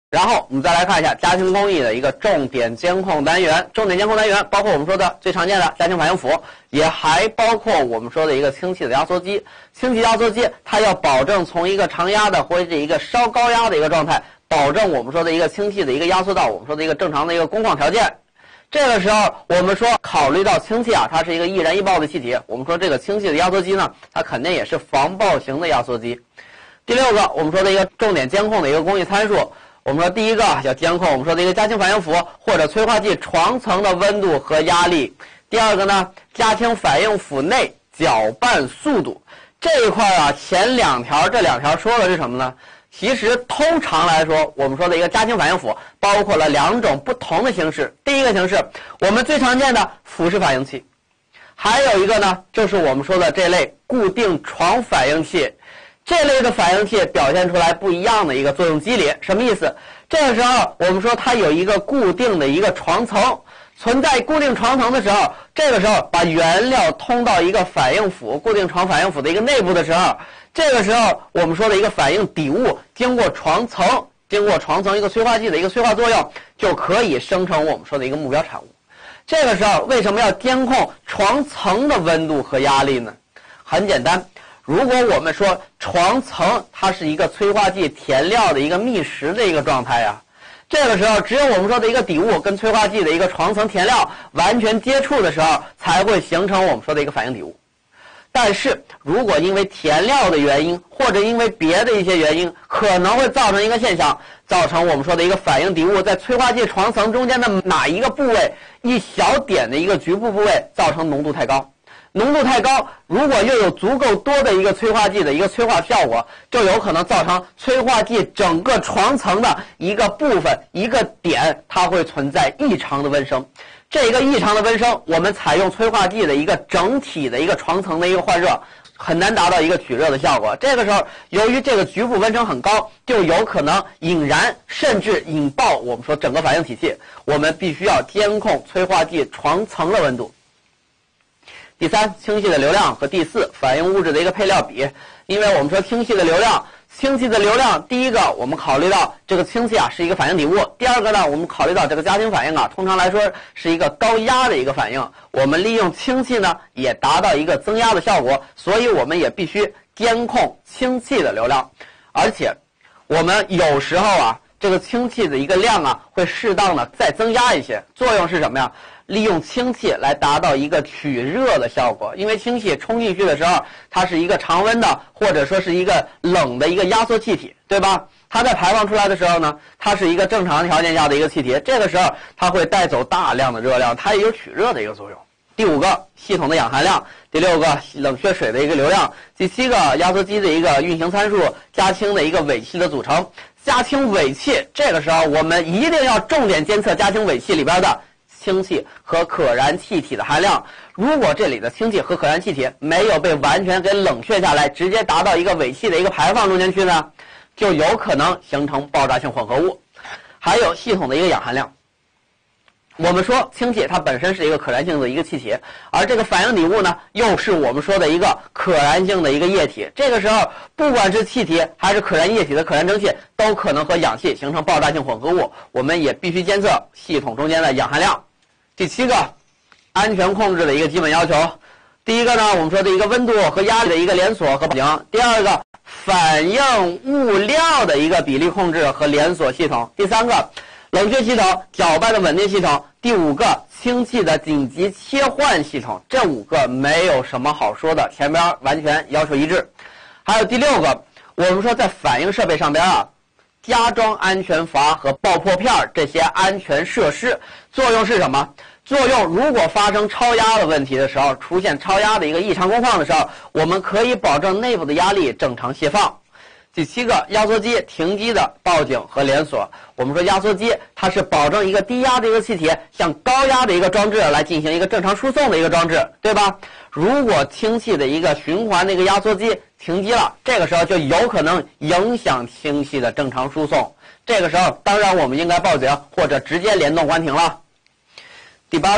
然后我们再来看一下家庭工艺的一个重点监控单元。重点监控单元包括我们说的最常见的家庭反应釜，也还包括我们说的一个氢气的压缩机。氢气压缩机它要保证从一个常压的或者一个稍高压的一个状态，保证我们说的一个氢气的一个压缩到我们说的一个正常的一个工况条件。这个时候我们说考虑到氢气啊，它是一个易燃易爆的气体，我们说这个氢气的压缩机呢，它肯定也是防爆型的压缩机。第六个我们说的一个重点监控的一个工艺参数，我们说第一个要监控我们说的一个家庭反应釜或者催化剂床层的温度和压力。第二个呢，家庭反应釜内搅拌速度。这一块啊，前两条这两条说的是什么呢？其实通常来说，我们说的一个家庭反应釜包括了两种不同的形式。第一个形式，我们最常见的釜式反应器，还有一个呢，就是我们说的这类固定床反应器。这类的反应器表现出来不一样的一个作用机理，什么意思？这个时候我们说它有一个固定的一个床层，存在固定床层的时候，这个时候把原料通到一个反应釜固定床反应釜的一个内部的时候，这个时候我们说的一个反应底物经过床层一个催化剂的一个催化作用，就可以生成我们说的一个目标产物。这个时候为什么要监控床层的温度和压力呢？很简单，如果我们说床层它是一个催化剂填料的一个密实的一个状态啊，这个时候只有我们说的一个底物跟催化剂的一个床层填料完全接触的时候，才会形成我们说的一个反应底物。但是如果因为填料的原因或者因为别的一些原因，可能会造成一个现象，造成我们说的一个反应底物在催化剂床层中间的哪一个部位，一小点的一个局部部位造成浓度太高。浓度太高，如果又有足够多的一个催化剂的一个催化效果，就有可能造成催化剂整个床层的一个部分一个点，它会存在异常的温升。这个异常的温升，我们采用催化剂的一个整体的一个床层的一个换热，很难达到一个取热的效果。这个时候由于这个局部温升很高，就有可能引燃甚至引爆我们说整个反应体系，我们必须要监控催化剂床层的温度。第三，氢气的流量和第四，反应物质的一个配料比。因为我们说氢气的流量，第一个我们考虑到这个氢气啊是一个反应底物，第二个呢，我们考虑到这个家庭反应啊，通常来说是一个高压的一个反应，我们利用氢气呢也达到一个增压的效果，所以我们也必须监控氢气的流量。而且我们有时候啊，这个氢气的一个量啊会适当的再增加一些，作用是什么呀？利用氢气来达到一个取热的效果。因为氢气冲进去的时候，它是一个常温的或者说是一个冷的一个压缩气体，对吧？它在排放出来的时候呢，它是一个正常条件下的一个气体，这个时候它会带走大量的热量，它也有取热的一个作用。第五个，系统的氧含量。第六个，冷却水的一个流量。第七个，压缩机的一个运行参数。家氢的一个尾气的组成。家氢尾气，这个时候我们一定要重点监测家氢尾气里边的氢气和可燃气体的含量。如果这里的氢气和可燃气体没有被完全给冷却下来，直接达到一个尾气的一个排放中间去呢，就有可能形成爆炸性混合物。还有系统的一个氧含量。我们说氢气它本身是一个可燃性的一个气体，而这个反应底物呢又是我们说的一个可燃性的一个液体。这个时候不管是气体还是可燃液体的可燃蒸汽，都可能和氧气形成爆炸性混合物，我们也必须监测系统中间的氧含量。第七个，安全控制的一个基本要求。第一个呢，我们说的一个温度和压力的一个连锁和保证。第二个，反应物料的一个比例控制和连锁系统。第三个，冷却系统、搅拌的稳定系统。第五个，氢气的紧急切换系统。这五个没有什么好说的，前边完全要求一致。还有第六个，我们说在反应设备上边啊，加装安全阀和爆破片这些安全设施，作用是什么？作用如果发生超压的问题的时候，出现超压的一个异常工况的时候，我们可以保证内部的压力正常泄放。第七个，压缩机停机的报警和连锁。我们说压缩机它是保证一个低压的一个气体向高压的一个装置来进行一个正常输送的一个装置，对吧？如果氢气的一个循环的一个压缩机停机了，这个时候就有可能影响氢气的正常输送。这个时候当然我们应该报警或者直接联动关停了。第八个，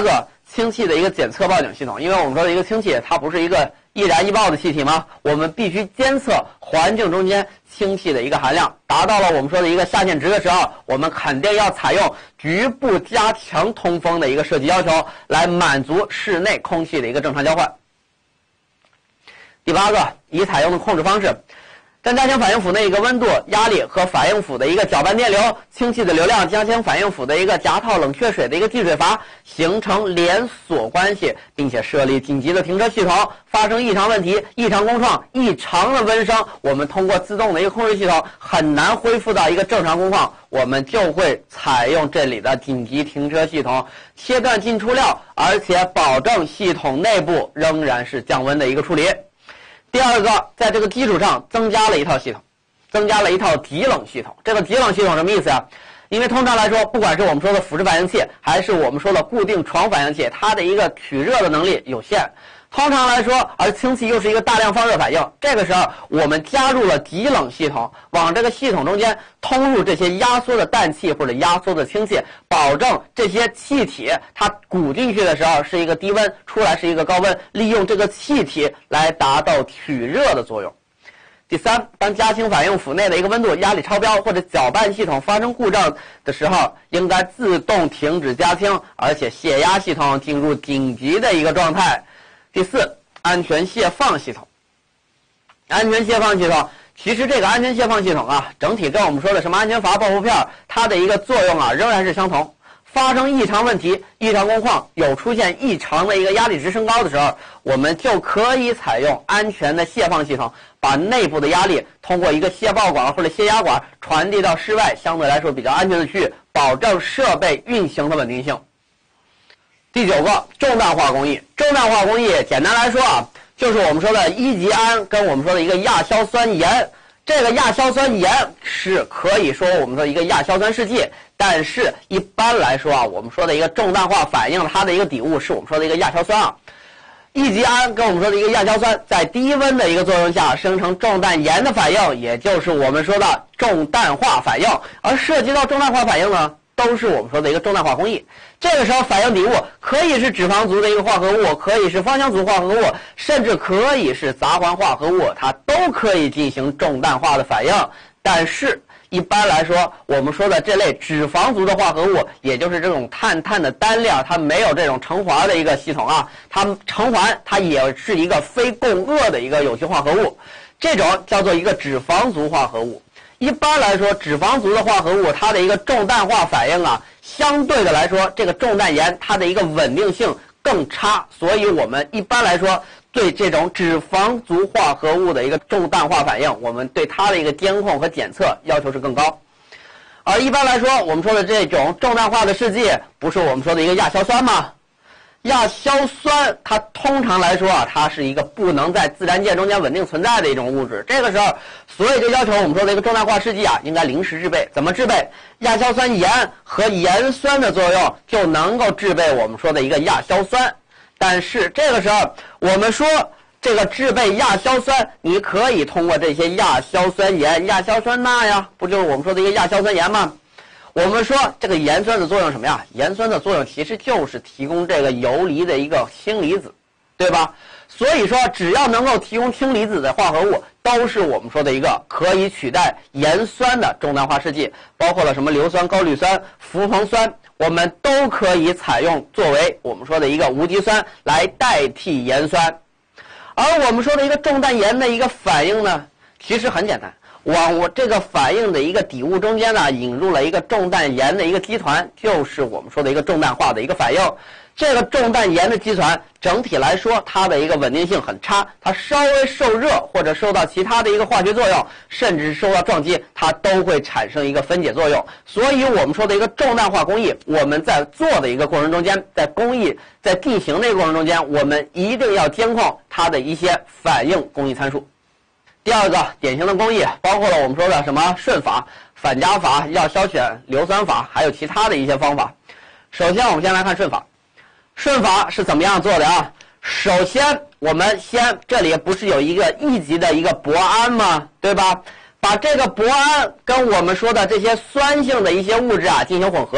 氢气的一个检测报警系统，因为我们说的一个氢气，它不是一个易燃易爆的气体吗？我们必须监测环境中间氢气的一个含量，达到了我们说的一个下限值的时候，我们肯定要采用局部加强通风的一个设计要求，来满足室内空气的一个正常交换。第8个，已采用的控制方式。占家庭反应釜内一个温度、压力和反应釜的一个搅拌电流、氢气的流量，家庭反应釜的一个夹套冷却水的一个进水阀形成连锁关系，并且设立紧急的停车系统。发生异常问题、异常工况、异常的温升，我们通过自动的一个控制系统很难恢复到一个正常工况，我们就会采用这里的紧急停车系统，切断进出料，而且保证系统内部仍然是降温的一个处理。第2个，在这个基础上增加了一套系统，增加了一套极冷系统。这个极冷系统什么意思啊？因为通常来说，不管是我们说的腐蚀反应器，还是我们说的固定床反应器，它的一个取热的能力有限。通常来说，而氢气又是一个大量放热反应，这个时候我们加入了极冷系统，往这个系统中间通入这些压缩的氮气或者压缩的氢气，保证这些气体它鼓进去的时候是一个低温，出来是一个高温，利用这个气体来达到取热的作用。第3，当家庭反应釜内的一个温度、压力超标或者搅拌系统发生故障的时候，应该自动停止加氢，而且泄压系统进入紧急的一个状态。第4，安全泄放系统。安全泄放系统，其实这个安全泄放系统啊，整体跟我们说的什么安全阀、爆破片，它的一个作用啊，仍然是相同。发生异常问题、异常工况，有出现异常的一个压力值升高的时候，我们就可以采用安全的泄放系统，把内部的压力通过一个泄爆管或者泄压管传递到室外相对来说比较安全的区域，保证设备运行的稳定性。第9个，重氮化工艺。重氮化工艺简单来说啊，就是我们说的一级氨跟我们说的一个亚硝酸盐。这个亚硝酸盐是可以说我们说一个亚硝酸试剂，但是一般来说啊，我们说的一个重氮化反应，它的一个底物是我们说的一个亚硝酸啊。一级氨跟我们说的一个亚硝酸在低温的一个作用下生成重氮盐的反应，也就是我们说的重氮化反应。而涉及到重氮化反应呢，都是我们说的一个重氮化工艺。这个时候反应底物可以是脂肪族的一个化合物，可以是芳香族化合物，甚至可以是杂环化合物，它都可以进行重氮化的反应。但是一般来说，我们说的这类脂肪族的化合物，也就是这种碳的单链，它没有这种成环的一个系统啊，它成环它也是一个非共轭的一个有机化合物，这种叫做一个脂肪族化合物。一般来说，脂肪族的化合物它的一个重氮化反应啊，相对的来说，这个重氮盐它的一个稳定性更差，所以我们一般来说对这种脂肪族化合物的一个重氮化反应，我们对它的一个监控和检测要求是更高。而一般来说，我们说的这种重氮化的试剂，不是我们说的一个亚硝酸吗？亚硝酸它通常来说啊，它是一个不能在自然界中间稳定存在的一种物质。这个时候，所以就要求我们说的一个重氮化试剂啊，应该临时制备。怎么制备？亚硝酸盐和盐酸的作用就能够制备我们说的一个亚硝酸。但是这个时候，我们说这个制备亚硝酸，你可以通过这些亚硝酸盐、亚硝酸钠呀，不就是我们说的一个亚硝酸盐吗？我们说这个盐酸的作用什么呀？盐酸的作用其实就是提供这个游离的一个氢离子，对吧？所以说只要能够提供氢离子的化合物，都是我们说的一个可以取代盐酸的重氮化试剂，包括了什么硫酸、高氯酸、氟硼酸，我们都可以采用作为我们说的一个无机酸来代替盐酸。而我们说的一个重氮盐的一个反应呢，其实很简单。往我这个反应的一个底物中间呢，引入了一个重氮盐的一个基团，就是我们说的一个重氮化的一个反应。这个重氮盐的基团整体来说，它的一个稳定性很差，它稍微受热或者受到其他的一个化学作用，甚至受到撞击，它都会产生一个分解作用。所以我们说的一个重氮化工艺，我们在做的一个过程中间，在工艺在进行的一个过程中间，我们一定要监控它的一些反应工艺参数。第2个典型的工艺包括了我们说的什么顺法、反加法、要硝选硫酸法，还有其他的一些方法。首先我们先来看顺法。顺法是怎么样做的啊？首先我们这里不是有一个一级的一个铂胺吗？对吧？把这个铂胺跟我们说的这些酸性的一些物质啊进行混合，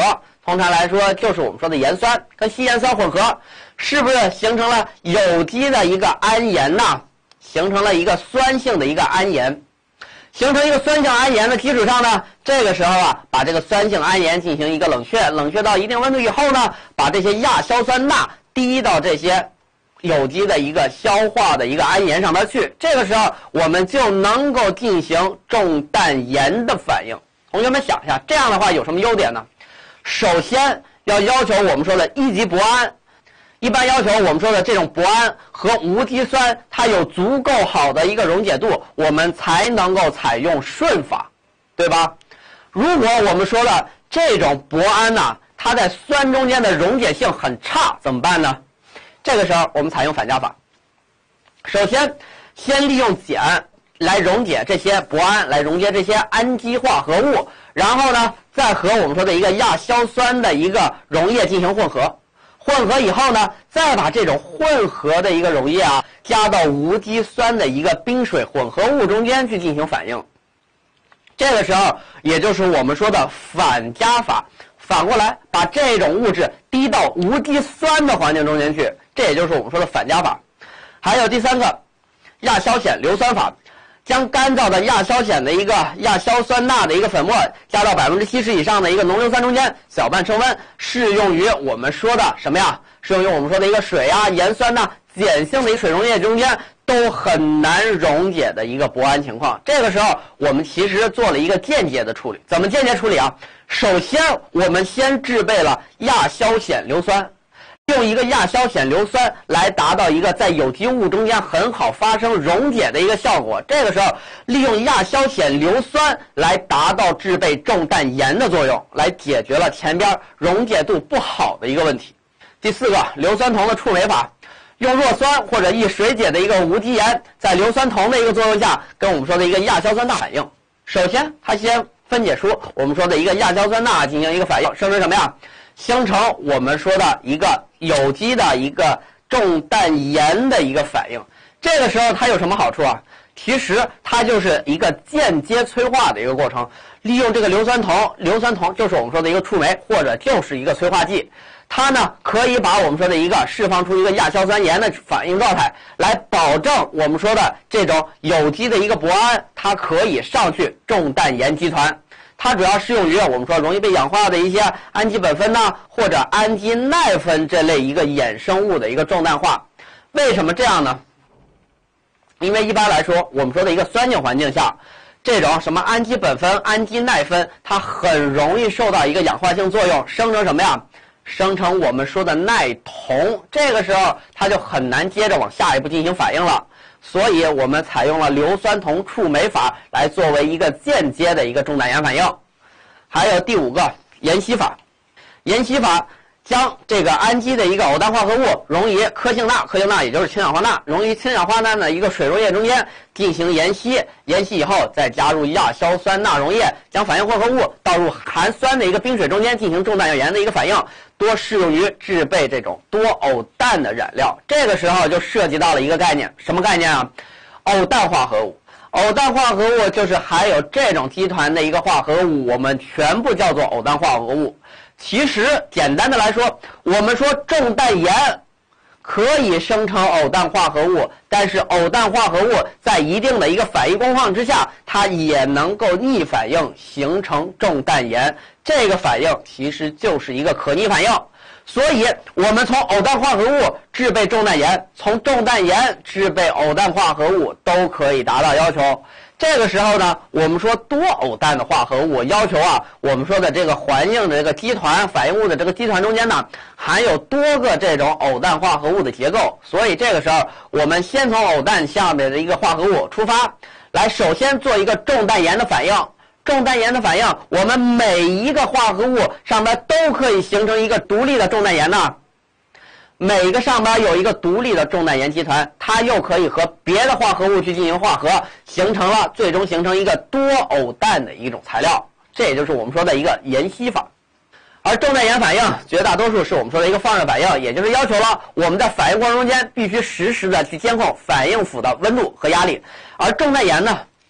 通常来说就是我们说的盐酸跟稀盐酸混合，是不是形成了有机的一个铵盐呢？形成了一个酸性的一个铵盐。形成一个酸性铵盐的基础上呢，这个时候啊，把这个酸性铵盐进行一个冷却，冷却到一定温度以后呢，把这些亚硝酸钠滴到这些有机的一个消化的一个铵盐上面去，这个时候我们就能够进行重氮盐的反应。同学们想一下，这样的话有什么优点呢？首先要求我们说的一级铂胺，一般要求我们说的这种铂胺和无机酸它有足够好的一个溶解度，我们才能够采用顺法，对吧？如果我们说的这种铂胺呢，它在酸中间的溶解性很差，怎么办呢？这个时候我们采用反加法。首先利用碱来溶解这些铂胺，来溶解这些氨基化合物，然后呢再和我们说的一个亚硝酸的一个溶液进行混合。混合以后呢，再把这种混合的一个溶液啊，加到无机酸的一个冰水混合物中间去进行反应。这个时候也就是我们说的反加法，反过来把这种物质滴到无机酸的环境中间去，这也就是我们说的反加法。还有第三个亚硝酰硫酸法，将干燥的亚硝酰的一个亚硝酸钠的一个粉末加到70%以上的一个浓硫酸中间，搅拌升温，适用于我们说的什么呀？适用于我们说的一个水啊、盐酸钠、碱性的一个水溶液中间都很难溶解的一个铂胺情况。这个时候我们其实做了一个间接的处理。怎么间接处理啊？首先我们先制备了亚硝酰硫酸，用一个亚硝酰硫酸来达到一个在有机物中间很好发生溶解的一个效果。这个时候利用亚硝酰硫酸来达到制备重氮盐的作用，来解决了前边溶解度不好的一个问题。第四个硫酸铜的触媒法，用弱酸或者易水解的一个无机盐，在硫酸铜的一个作用下跟我们说的一个亚硝酸钠反应。首先它先分解出我们说的一个亚硝酸钠进行一个反应，生成什么呀？形成我们说的一个有机的一个重氮盐的一个反应。这个时候它有什么好处啊？其实它就是一个间接催化的一个过程，利用这个硫酸铜，硫酸铜就是我们说的一个触媒或者就是一个催化剂，它呢可以把我们说的一个释放出一个亚硝酸盐的反应状态，来保证我们说的这种有机的一个铂胺它可以上去重氮盐基团。它主要适用于我们说容易被氧化的一些氨基苯酚呐，或者氨基奈酚这类一个衍生物的一个重氮化。为什么这样呢？因为一般来说我们说的一个酸性环境下，这种什么氨基苯酚、氨基奈酚它很容易受到一个氧化性作用，生成什么呀？生成我们说的耐酮。这个时候它就很难接着往下一步进行反应了。所以我们采用了硫酸铜触媒法来作为一个间接的一个重氮盐反应。还有第五个盐析法，盐析法将这个氨基的一个偶氮化合物溶于科性钠，科性钠也就是氢氧化钠，溶于氢氧化钠的一个水溶液中间进行盐析，盐析以后再加入亚硝酸钠溶液，将反应混合物倒入含酸的一个冰水中间进行重氮盐的一个反应，多适用于制备这种多偶氮的染料。这个时候就涉及到了一个概念，什么概念啊？偶氮化合物。偶氮化合物就是含有这种基团的一个化合物，我们全部叫做偶氮化合物。其实简单的来说，我们说重氮盐可以生成偶氮化合物，但是偶氮化合物在一定的一个反应工况之下，它也能够逆反应形成重氮盐。这个反应其实就是一个可逆反应。所以我们从偶氮化合物制备重氮盐，从重氮盐制备偶氮化合物都可以达到要求。这个时候呢，我们说多偶氮的化合物要求啊，我们说的这个环境的这个基团反应物的这个基团中间呢，含有多个这种偶氮化合物的结构。所以这个时候我们先从偶氮下面的一个化合物出发，来首先做一个重氮盐的反应。重氮盐的反应，我们每一个化合物上边都可以形成一个独立的重氮盐呢。每一个上边有一个独立的重氮盐基团，它又可以和别的化合物去进行化合，最终形成一个多偶氮的一种材料。这也就是我们说的一个盐析法。而重氮盐反应绝大多数是我们说的一个放热反应，也就是要求了我们在反应过程中间必须实时的去监控反应釜的温度和压力。而重氮盐呢，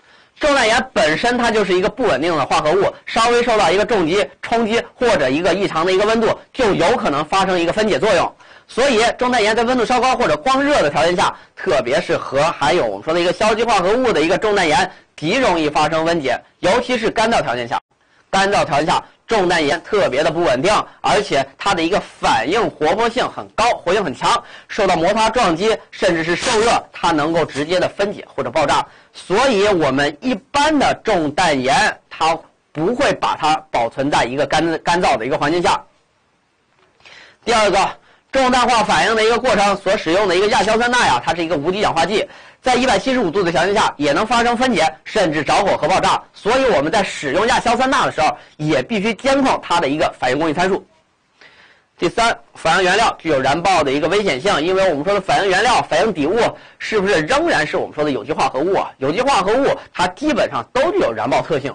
重氮盐本身它就是一个不稳定的化合物，稍微受到一个重击、冲击或者一个异常的一个温度，就有可能发生一个分解作用。所以重氮盐在温度稍高或者光热的条件下，特别是和含有我们说的一个硝基化合物的一个重氮盐极容易发生分解，尤其是干燥条件下。干燥条件下，重氮盐特别的不稳定，而且它的一个反应活泼性很高，活性很强，受到摩擦撞击甚至是受热，它能够直接的分解或者爆炸。所以我们一般的重氮盐，它不会把它保存在一个干燥的一个环境下。第二个，重氮化反应的一个过程所使用的一个亚硝酸钠呀，它是一个无机氧化剂，在175度的条件下也能发生分解，甚至着火和爆炸。所以我们在使用亚硝酸钠的时候，也必须监控它的一个反应工艺参数。第三，反应原料具有燃爆的一个危险性，因为我们说的反应原料、反应底物是不是仍然是我们说的有机化合物啊？有机化合物它基本上都具有燃爆特性。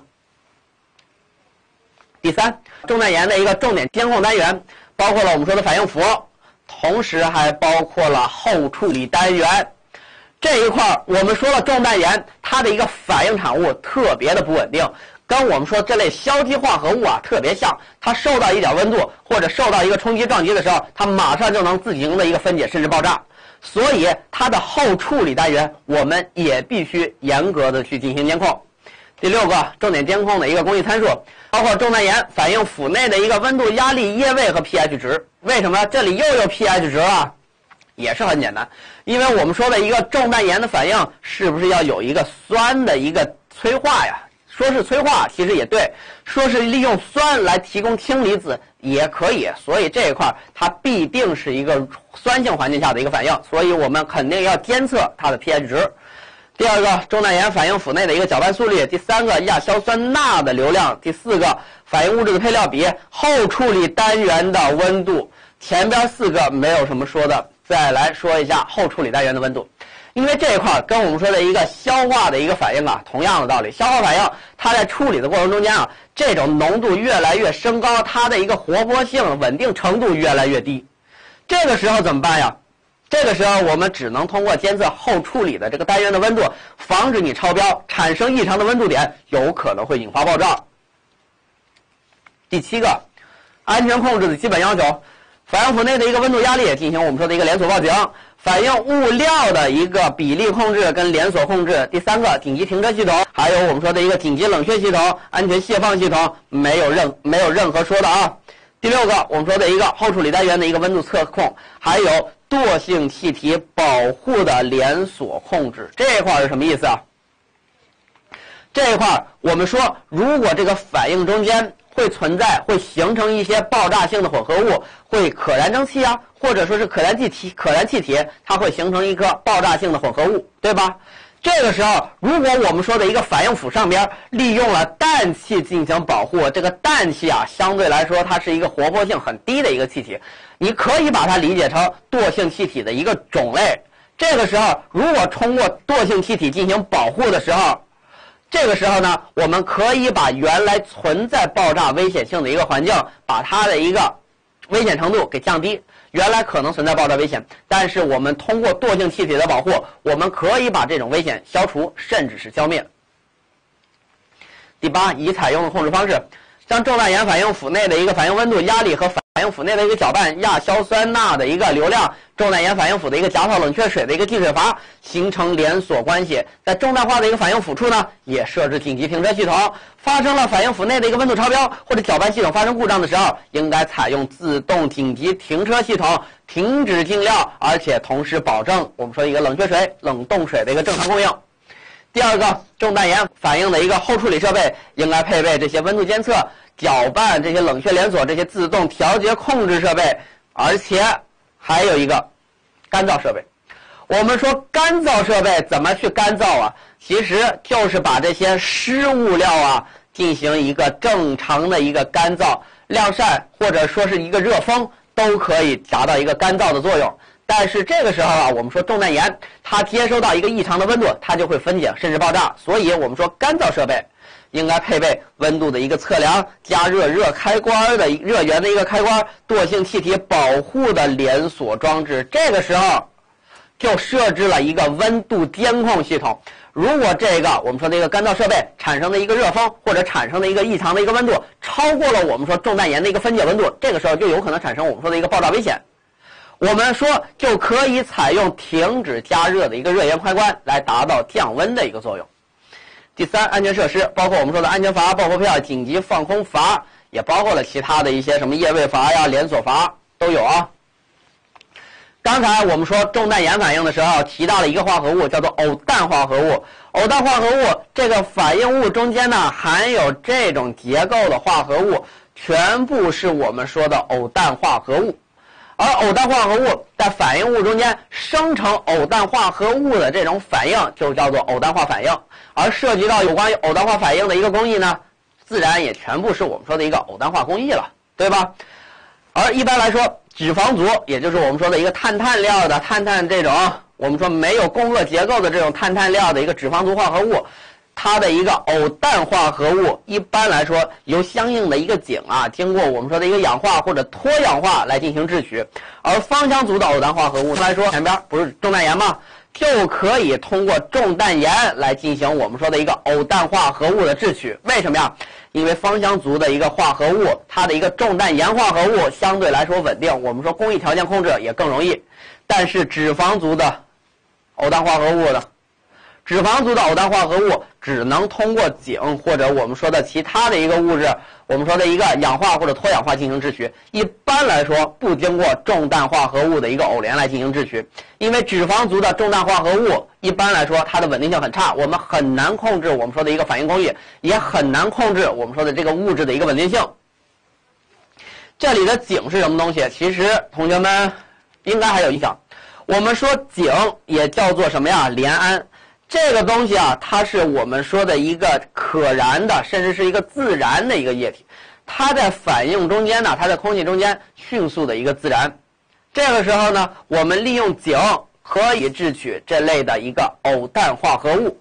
第三，重氮盐的一个重点监控单元包括了我们说的反应釜，同时还包括了后处理单元。这一块我们说了重氮盐它的一个反应产物特别的不稳定，跟我们说这类硝基化合物啊特别像，它受到一点温度或者受到一个冲击撞击的时候，它马上就能自行的一个分解甚至爆炸。所以它的后处理单元我们也必须严格的去进行监控。第六个，重点监控的一个工艺参数包括重氮盐反应釜内的一个温度、压力、液位和 pH 值。为什么这里又有 pH 值了？也是很简单，因为我们说的一个重氮盐的反应是不是要有一个酸的一个催化呀？说是催化其实也对，说是利用酸来提供氢离子也可以，所以这一块它必定是一个酸性环境下的一个反应，所以我们肯定要监测它的 pH 值。第二个，重氮盐反应釜内的一个搅拌速率。第三个，亚硝酸钠的流量。第四个，反应物质的配料比。后处理单元的温度。前边四个没有什么说的，再来说一下后处理单元的温度。因为这一块跟我们说的一个消化的一个反应啊，同样的道理。消化反应它在处理的过程中间啊，这种浓度越来越升高，它的一个活泼性、稳定程度越来越低。这个时候怎么办呀？这个时候我们只能通过监测后处理的这个单元的温度，防止你超标，产生异常的温度点，有可能会引发爆炸。第七个，安全控制的基本要求，反应釜内的一个温度压力进行我们说的一个连锁报警，反应物料的一个比例控制跟连锁控制。第三个，紧急停车系统，还有我们说的一个紧急冷却系统、安全卸放系统，没有任何说的啊。第六个，我们说的一个后处理单元的一个温度测控，还有惰性气体保护的连锁控制。这一块是什么意思啊？这一块我们说，如果这个反应中间会形成一些爆炸性的混合物，会可燃蒸汽啊，或者说是可燃气体，它会形成一个爆炸性的混合物，对吧？这个时候，如果我们说的一个反应釜上边利用了氮气进行保护，这个氮气啊，相对来说它是一个活泼性很低的一个气体，你可以把它理解成惰性气体的一个种类。这个时候，如果通过惰性气体进行保护的时候，这个时候呢，我们可以把原来存在爆炸危险性的一个环境，把它的一个危险程度给降低。原来可能存在爆炸危险，但是我们通过惰性气体的保护，我们可以把这种危险消除，甚至是消灭。第八，已采用的控制方式，将重氮盐反应釜内的一个反应温度、压力和反应釜内的一个搅拌、亚硝酸钠的一个流量、重氮盐反应釜的一个夹套冷却水的一个进水阀形成连锁关系。在重氮化的一个反应釜处呢，也设置紧急停车系统。发生了反应釜内的一个温度超标或者搅拌系统发生故障的时候，应该采用自动紧急停车系统，停止进料，而且同时保证我们说一个冷却水、冷冻水的一个正常供应。第二个，重氮盐反应的一个后处理设备应该配备这些温度监测、搅拌、这些冷却连锁、这些自动调节控制设备，而且还有一个干燥设备。我们说干燥设备怎么去干燥啊？其实就是把这些湿物料啊进行一个正常的一个干燥、晾晒，或者说是一个热风，都可以达到一个干燥的作用。但是这个时候啊，我们说重氮盐它接收到一个异常的温度，它就会分解甚至爆炸，所以我们说干燥设备应该配备温度的一个测量、加热热开关的热源的一个开关、惰性气体保护的连锁装置。这个时候就设置了一个温度监控系统。 如果这个我们说的一个干燥设备产生的一个热风或者产生的一个异常的一个温度超过了我们说重氮盐的一个分解温度，这个时候就有可能产生我们说的一个爆炸危险。我们说就可以采用停止加热的一个热源开关来达到降温的一个作用。第三，安全设施包括我们说的安全阀、爆破片、紧急放空阀，也包括了其他的一些什么液位阀呀、连锁阀都有啊。刚才我们说重氮盐反应的时候提到了一个化合物叫做偶氮化合物，偶氮化合物这个反应物中间呢含有这种结构的化合物全部是我们说的偶氮化合物，而偶氮化合物在反应物中间生成偶氮化合物的这种反应就叫做偶氮化反应，而涉及到有关于偶氮化反应的一个工艺呢，自然也全部是我们说的一个偶氮化工艺了，对吧？而一般来说脂肪族，也就是我们说的一个碳料的碳这种我们说没有共轭结构的这种碳料的一个脂肪族化合物，它的一个偶氮化合物一般来说由相应的一个井经过我们说的一个氧化或者脱氧化来进行制取，而芳香族的偶氮化合物来说前边不是重氮盐吗？就可以通过重氮盐来进行我们说的一个偶氮化合物的制取。为什么呀？因为芳香族的一个化合物，它的一个重氮盐化合物相对来说稳定，我们说工艺条件控制也更容易。但是脂肪族的偶氮化合物呢？脂肪族的偶氮化合物只能通过井或者我们说的其他的一个物质，我们说的一个氧化或者脱氧化进行制取，一般来说不经过重氮化合物的一个偶联来进行制取。因为脂肪族的重氮化合物一般来说它的稳定性很差，我们很难控制我们说的一个反应工艺，也很难控制我们说的这个物质的一个稳定性。这里的井是什么东西？其实同学们应该还有印象，我们说井也叫做什么呀？联胺。这个东西它是我们说的一个可燃的，甚至是一个自燃的一个液体，它在反应中间呢，它在空气中间迅速的一个自燃。这个时候呢，我们利用井可以制取这类的一个偶氮化合物。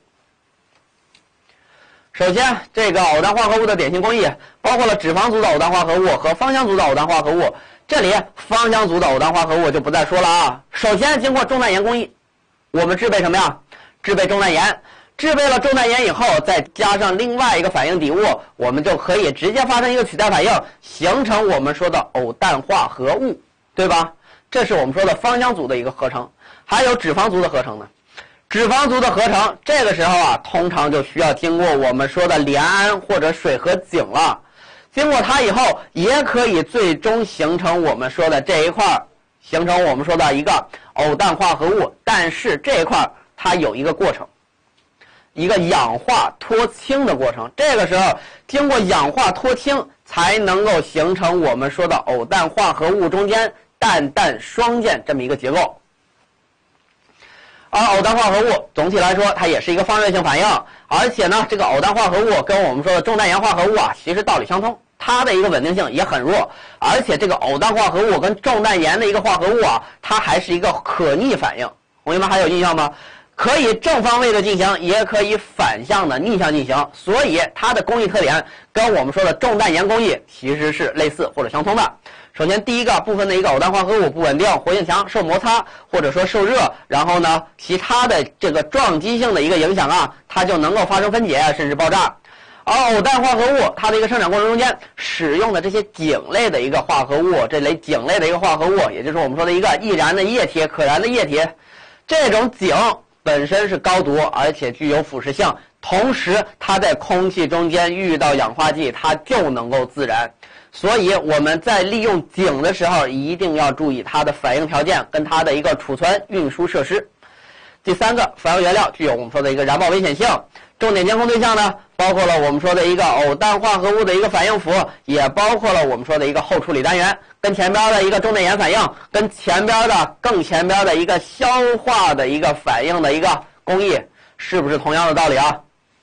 首先，这个偶氮化合物的典型工艺包括了脂肪族的偶氮化合物和芳香族的偶氮化合物。这里芳香族的偶氮化合物就不再说了啊。首先，经过重氮盐工艺，我们制备什么呀？制备重氮盐，制备了重氮盐以后，再加上另外一个反应底物，我们就可以直接发生一个取代反应，形成我们说的偶氮化合物，对吧？这是我们说的芳香族的一个合成。还有脂肪族的合成呢？脂肪族的合成，这个时候通常就需要经过我们说的联胺或者水和井了。经过它以后，也可以最终形成我们说的这一块，形成我们说的一个偶氮化合物。但是这一块它有一个过程，一个氧化脱氢的过程。这个时候经过氧化脱氢才能够形成我们说的偶氮化合物中间氮双键这么一个结构。而偶氮化合物总体来说它也是一个放热性反应，而且呢这个偶氮化合物跟我们说的重氮盐化合物其实道理相通，它的一个稳定性也很弱，而且这个偶氮化合物跟重氮盐的一个化合物它还是一个可逆反应。同学们还有印象吗？可以正方位的进行，也可以反向的逆向进行，所以它的工艺特点跟我们说的重氮盐工艺其实是类似或者相通的。首先第一个部分的一个偶氮化合物不稳定，活性强，受摩擦或者说受热，然后呢其他的这个撞击性的一个影响它就能够发生分解甚至爆炸。而偶氮化合物它的一个生产过程中间使用的这些井类的一个化合物，这类井类的一个化合物，也就是我们说的一个易燃的液体、可燃的液体，这种井本身是高毒，而且具有腐蚀性，同时它在空气中间遇到氧化剂，它就能够自燃。所以我们在利用井的时候，一定要注意它的反应条件跟它的一个储存运输设施。第三个，反应原料具有我们说的一个燃爆危险性。重点监控对象呢，包括了我们说的一个偶氮化合物的一个反应符，也包括了我们说的一个后处理单元，跟前边的一个重氮盐反应，跟前边的更前边的一个消化的一个反应的一个工艺，是不是同样的道理啊？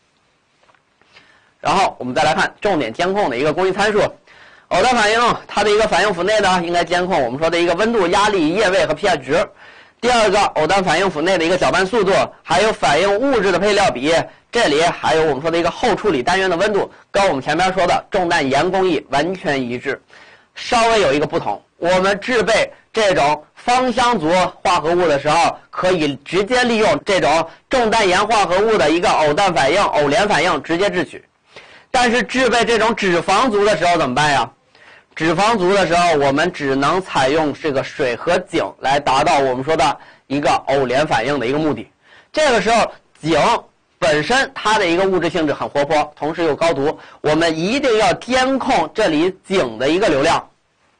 然后我们再来看重点监控的一个工艺参数。偶氮反应它的一个反应符内呢，应该监控我们说的一个温度、压力、液位和 pH 值。第二个，偶氮反应符内的一个搅拌速度，还有反应物质的配料比，这里还有我们说的一个后处理单元的温度，跟我们前面说的重氮盐工艺完全一致。稍微有一个不同，我们制备这种芳香族化合物的时候，可以直接利用这种重氮盐化合物的一个偶氮反应、偶联反应直接制取。但是制备这种脂肪族的时候怎么办呀？脂肪族的时候，我们只能采用这个水和氰来达到我们说的一个偶联反应的一个目的。这个时候，氰本身它的一个物质性质很活泼，同时又高毒，我们一定要监控这里氰的一个流量。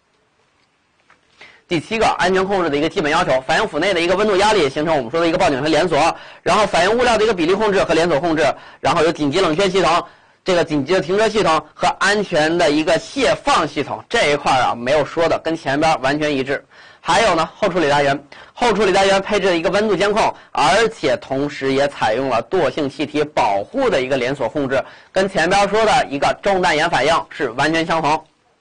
第7个，安全控制的一个基本要求，反应釜内的一个温度压力形成我们说的一个报警和连锁，然后反应物料的一个比例控制和连锁控制，然后有紧急冷却系统，这个紧急的停车系统和安全的一个卸放系统，这一块啊没有说的，跟前边完全一致。还有呢，后处理单元，后处理单元配置了一个温度监控，而且同时也采用了惰性气体保护的一个连锁控制，跟前边说的一个重氮盐反应是完全相同。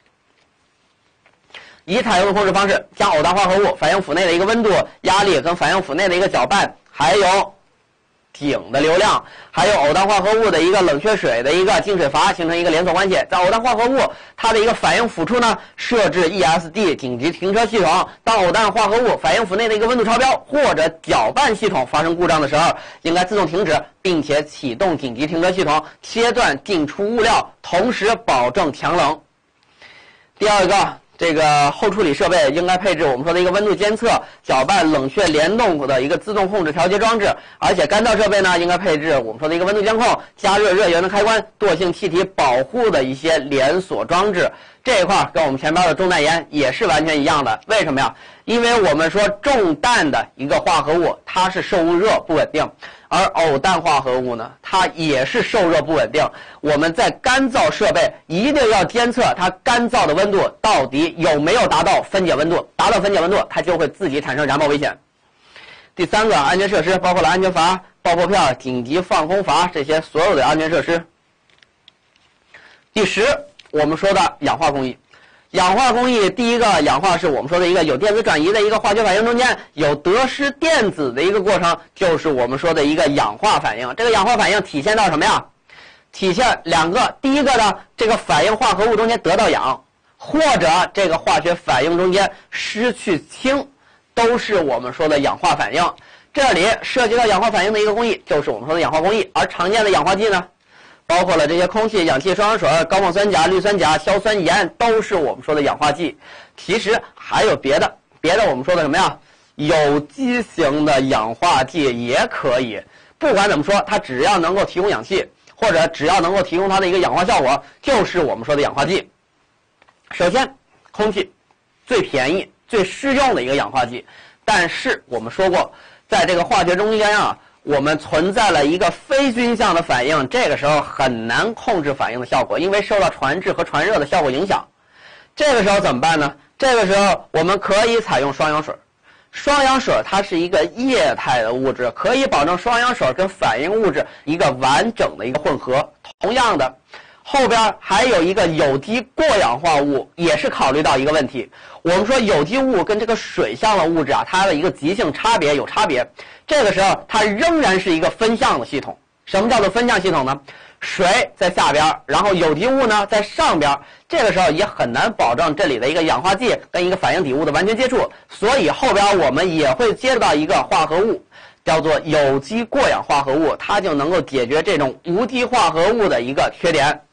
已采用的控制方式，将偶氮化合物反应釜内的一个温度、压力跟反应釜内的一个搅拌，还有氰的流量，还有偶氮化合物的一个冷却水的一个进水阀形成一个连锁关系。在偶氮化合物它的一个反应釜处呢，设置 ESD 紧急停车系统。当偶氮化合物反应釜内的一个温度超标或者搅拌系统发生故障的时候，应该自动停止，并且启动紧急停车系统，切断进出物料，同时保证强冷。第二个，这个后处理设备应该配置我们说的一个温度监测、搅拌、冷却联动的一个自动控制调节装置，而且干燥设备呢应该配置我们说的一个温度监控、加热热源的开关、惰性气体保护的一些连锁装置。这一块跟我们前边的重氮盐也是完全一样的。为什么呀？因为我们说重氮的一个化合物它是受热不稳定，而偶氮化合物呢它也是受热不稳定。我们在干燥设备一定要监测它干燥的温度到底有没有达到分解温度，达到分解温度它就会自己产生燃爆危险。第3个，安全设施包括了安全阀、爆破片、紧急放空阀这些所有的安全设施。第10，我们说的氧化工艺。氧化工艺，第一个氧化是我们说的一个有电子转移的一个化学反应中间有得失电子的一个过程，就是我们说的一个氧化反应。这个氧化反应体现到什么呀？体现2个，第一个呢，这个反应化合物中间得到氧，或者这个化学反应中间失去氢，都是我们说的氧化反应。这里涉及到氧化反应的一个工艺，就是我们说的氧化工艺。而常见的氧化剂呢，包括了这些空气、氧气、双氧水、高锰酸钾、氯酸钾、硝酸盐，都是我们说的氧化剂。其实还有别的我们说的什么呀？有机型的氧化剂也可以。不管怎么说，它只要能够提供氧气，或者只要能够提供它的一个氧化效果，就是我们说的氧化剂。首先，空气最便宜、最适用的一个氧化剂，但是我们说过，在这个化学中间啊，我们存在了一个非均相的反应，这个时候很难控制反应的效果，因为受到传质和传热的效果影响。这个时候怎么办呢？这个时候我们可以采用双氧水。双氧水它是一个液态的物质，可以保证双氧水跟反应物质一个完整的一个混合。同样的，后边还有一个有机过氧化物，也是考虑到一个问题。我们说有机物跟这个水相的物质啊，它的一个极性差别有差别。这个时候它仍然是一个分相的系统。什么叫做分相系统呢？水在下边，然后有机物呢在上边，这个时候也很难保证这里的一个氧化剂跟一个反应底物的完全接触，所以后边我们也会接触到一个化合物，叫做有机过氧化合物，它就能够解决这种无机化合物的一个缺点。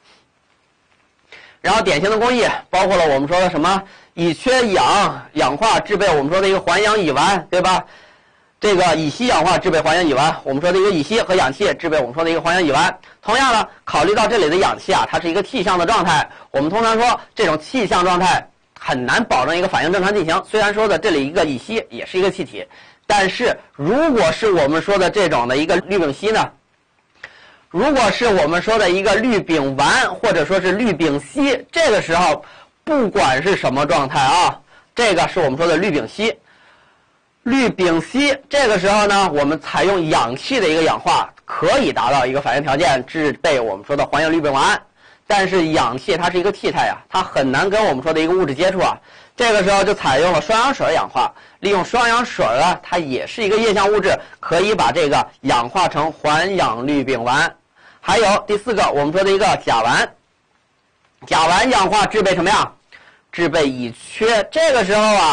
然后典型的工艺包括了我们说的什么乙炔氧氧化制备我们说的一个环氧乙烷，对吧？这个乙烯氧化制备环氧乙烷，我们说的一个乙烯和氧气制备我们说的一个环氧乙烷。同样呢，考虑到这里的氧气啊，它是一个气象的状态，我们通常说这种气象状态很难保证一个反应正常进行。虽然说的这里一个乙烯也是一个气体，但是如果是我们说的这种的一个氯丙烯呢，如果是我们说的一个氯丙烷或者说是氯丙烯，这个时候不管是什么状态啊，这个是我们说的氯丙烯。氯丙烯这个时候呢，我们采用氧气的一个氧化，可以达到一个反应条件，制备我们说的环氧氯丙烷。但是氧气它是一个气态啊，它很难跟我们说的一个物质接触啊。这个时候就采用了双氧水氧化，利用双氧水啊，它也是一个液相物质，可以把这个氧化成环氧氯丙烷。还有第4个，我们说的一个甲烷。甲烷氧化制备什么呀？制备乙炔。这个时候啊，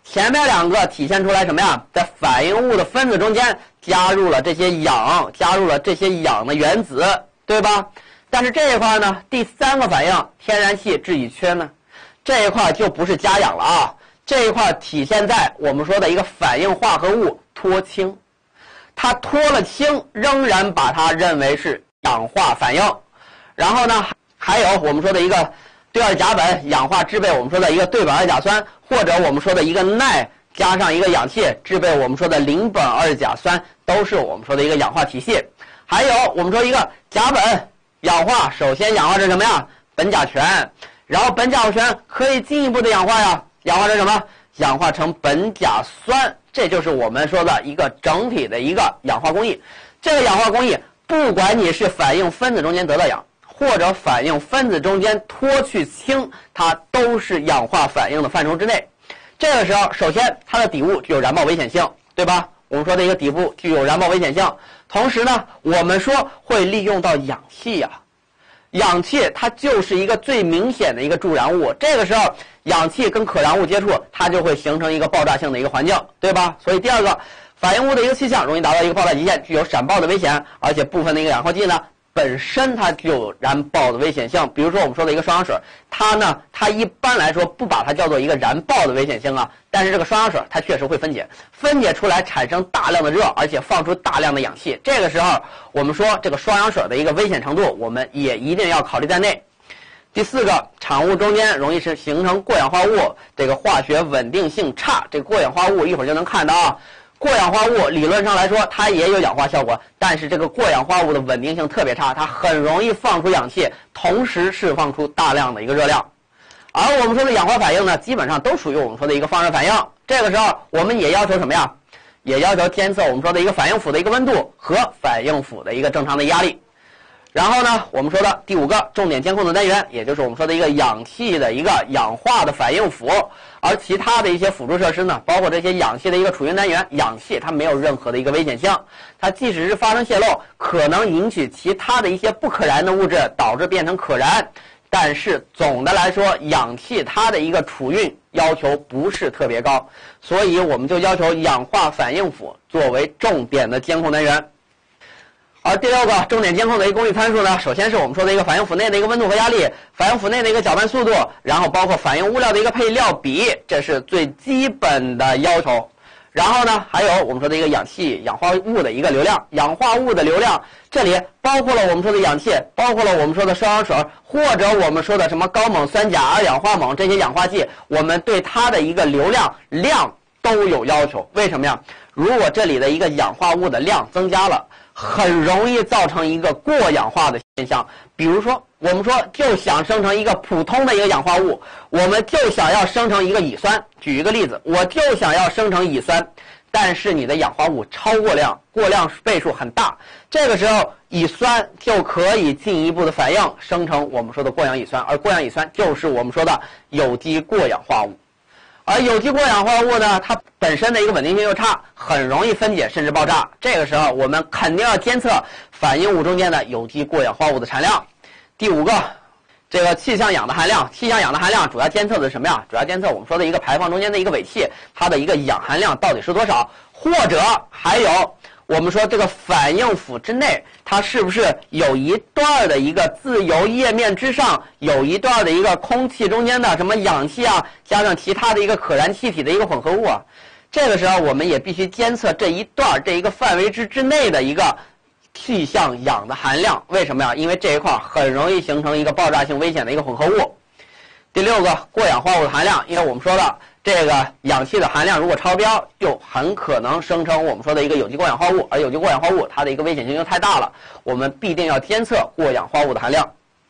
前面两个体现出来什么呀？在反应物的分子中间加入了这些氧，加入了这些氧的原子，对吧？但是这一块呢，第三个反应天然气质乙炔呢，这一块就不是加氧了啊，这一块体现在我们说的一个反应化合物脱氢，它脱了氢，仍然把它认为是氧化反应。然后呢，还有我们说的一个对二甲苯氧化制备我们说的一个对苯二甲酸，或者我们说的一个氖加上一个氧气制备我们说的邻苯二甲酸，都是我们说的一个氧化体系。还有我们说一个甲苯氧化，首先氧化成什么呀？苯甲醛，然后苯甲醛可以进一步的氧化呀，氧化成什么？氧化成苯甲酸，这就是我们说的一个整体的一个氧化工艺。这个氧化工艺，不管你是反应分子中间得到氧，或者反应分子中间脱去氢，它都是氧化反应的范畴之内。这个时候，首先它的底物具有燃爆危险性，对吧？我们说的一个底部具有燃爆危险性，同时呢，我们说会利用到氧气呀。氧气它就是一个最明显的一个助燃物，这个时候氧气跟可燃物接触，它就会形成一个爆炸性的一个环境，对吧？所以第二个，反应物的一个气象容易达到一个爆炸极限，具有闪爆的危险，而且部分的一个氧化剂呢，本身它就有燃爆的危险性。比如说我们说的一个双氧水，它一般来说不把它叫做一个燃爆的危险性啊，但是这个双氧水它确实会分解出来，产生大量的热，而且放出大量的氧气。这个时候我们说这个双氧水的一个危险程度，我们也一定要考虑在内。第四个，产物中间容易是形成过氧化物，这个化学稳定性差。这个过氧化物一会儿就能看到啊。过氧化物理论上来说它也有氧化效果，但是这个过氧化物的稳定性特别差，它很容易放出氧气，同时释放出大量的一个热量。而我们说的氧化反应呢，基本上都属于我们说的一个放热反应。这个时候我们也要求什么呀？也要求监测我们说的一个反应釜的一个温度和反应釜的一个正常的压力。然后呢，我们说的第五个重点监控的单元，也就是我们说的一个氧气的一个氧化的反应釜。而其他的一些辅助设施呢，包括这些氧气的一个储运单元，氧气它没有任何的一个危险性，它即使是发生泄漏，可能引起其他的一些不可燃的物质，导致变成可燃。但是总的来说，氧气它的一个储运要求不是特别高，所以我们就要求氧化反应釜作为重点的监控单元。而第六个重点监控的一个功率参数呢，首先是我们说的一个反应釜内的一个温度和压力，反应釜内的一个搅拌速度，然后包括反应物料的一个配料比，这是最基本的要求。然后呢，还有我们说的一个氧气氧化物的一个流量，氧化物的流量，这里包括了我们说的氧气，包括了我们说的双氧水，或者我们说的什么高锰酸钾二氧化锰这些氧化剂，我们对它的一个流量都有要求。为什么呀？如果这里的一个氧化物的量增加了，很容易造成一个过氧化的现象。比如说我们说就想生成一个普通的一个氧化物，我们就想要生成一个乙酸，举一个例子，我就想要生成乙酸，但是你的氧化物超过量，过量倍数很大，这个时候乙酸就可以进一步的反应生成我们说的过氧乙酸，而过氧乙酸就是我们说的有机过氧化物。而有机过氧化物呢，它本身的一个稳定性又差，很容易分解甚至爆炸。这个时候我们肯定要监测反应物中间的有机过氧化物的产量。第五个，这个气象氧的含量，气象氧的含量主要监测的是什么呀？主要监测我们说的一个排放中间的一个尾气，它的一个氧含量到底是多少，或者还有我们说这个反应釜之内，它是不是有一段的一个自由液面之上有一段的一个空气中间的什么氧气啊，加上其他的一个可燃气体的一个混合物啊？这个时候我们也必须监测这一段这一个范围之内的一个气象氧的含量。为什么呀？因为这一块很容易形成一个爆炸性危险的一个混合物。第六个，过氧化物的含量，因为我们说了这个氧气的含量如果超标，就很可能生成我们说的一个有机过氧化物，而有机过氧化物它的一个危险性就太大了，我们必定要监测过氧化物的含量。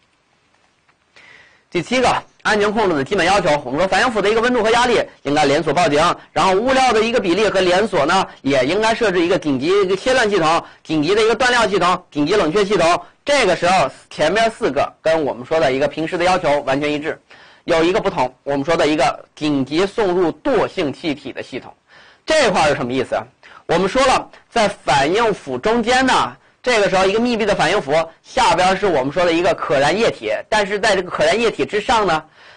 第七个，安全控制的基本要求，我们说反应釜的一个温度和压力应该连锁报警，然后物料的一个比例和连锁呢，也应该设置一个紧急一个切断系统、紧急的一个断料系统、紧急冷却系统。这个时候前面四个跟我们说的一个平时的要求完全一致。有一个不同，我们说的一个紧急送入惰性气体的系统，这块是什么意思？我们说了，在反应釜中间呢，这个时候一个密闭的反应釜下边是我们说的一个可燃液体，但是在这个可燃液体之上呢，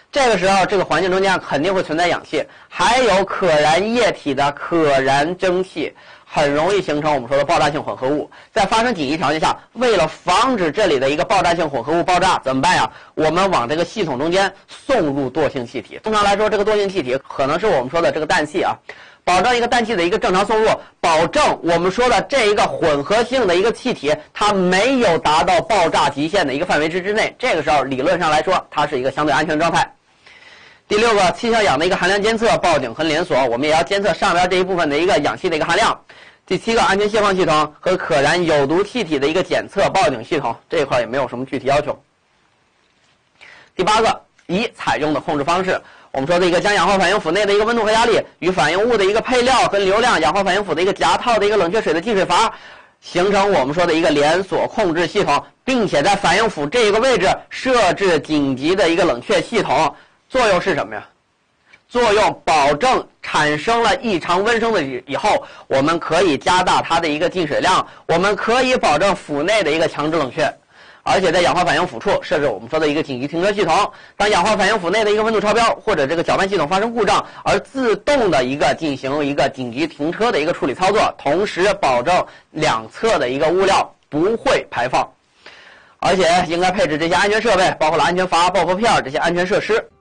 这个时候这个环境中间肯定会存在氧气，还有可燃液体的可燃蒸汽，很容易形成我们说的爆炸性混合物。在发生紧急条件下，为了防止这里的一个爆炸性混合物爆炸，怎么办呀？我们往这个系统中间送入惰性气体。通常来说，这个惰性气体可能是我们说的这个氮气啊，保证一个氮气的一个正常送入，保证我们说的这一个混合性的一个气体它没有达到爆炸极限的一个范围之内。这个时候理论上来说，它是一个相对安全状态。第6个，气象氧的一个含量监测、报警和连锁，我们也要监测上边这一部分的一个氧气的一个含量。第7个，安全泄放系统和可燃有毒气体的一个检测、报警系统，这一块也没有什么具体要求。第8个，采用的控制方式，我们说的一个将氧化反应釜内的一个温度和压力与反应物的一个配料跟流量、氧化反应釜的一个夹套的一个冷却水的进水阀，形成我们说的一个连锁控制系统，并且在反应釜这个位置设置紧急的一个冷却系统。作用是什么呀？作用保证产生了异常温升的以后，我们可以加大它的一个进水量，我们可以保证釜内的一个强制冷却。而且在氧化反应釜处设置我们说的一个紧急停车系统，当氧化反应釜内的一个温度超标或者这个搅拌系统发生故障，而自动的一个进行一个紧急停车的一个处理操作，同时保证两侧的一个物料不会排放。而且应该配置这些安全设备，包括了安全阀、爆破片这些安全设施。